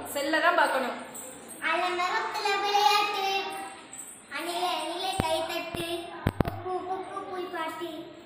செல்ல தான் பார்க்கணும். அலமரத்துல விளையாட்டு, அணிலே அணிலே கை தட்டு, பூ பூ பூ பூ பாட்டி.